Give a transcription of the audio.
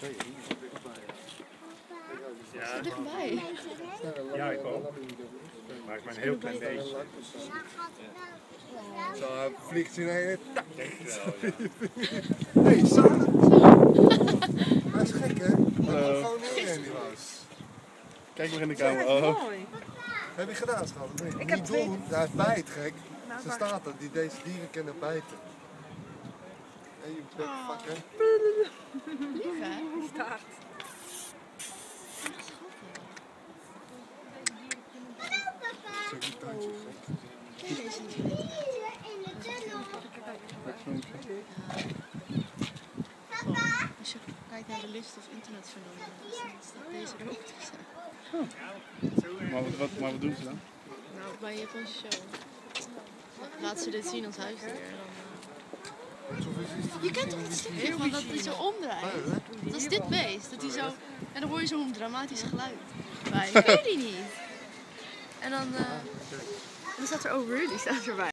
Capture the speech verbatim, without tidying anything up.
Zo dichtbij. Ja, ik ook. Maar ik ben een heel klein beetje. Zo vliegt hij naar je. Denk je wel, Hé, ja. hey, Sarah. Hij is gek, hè? Hij komt gewoon neer in die huis. Kijk maar in de camera. Oh. Heb je gedaan, schat? Nee, Ik niet heb twee- doen. Hij bijt, gek. Nou, Ze maar- staat er, die deze dieren kunnen bijten. En je bek Oh. fucker. Lief, hè? Staart. Zeg die tuintje, gek. Nee, deze is niet. Als je kijkt naar de list of internetfenomenen, dan staat deze erop. Maar wat, wat, maar wat doen ze dan? Nou, bij een Japanse show. Laat ze dit zien als huisdier. En dan, uh... Je kent toch het stukje van dat hij zo omdraait? Dat is dit beest. Dat hij zo... En dan hoor je zo'n dramatisch geluid bij. Ik weet die niet. En dan... Uh... En dan staat er oh really, staat erbij.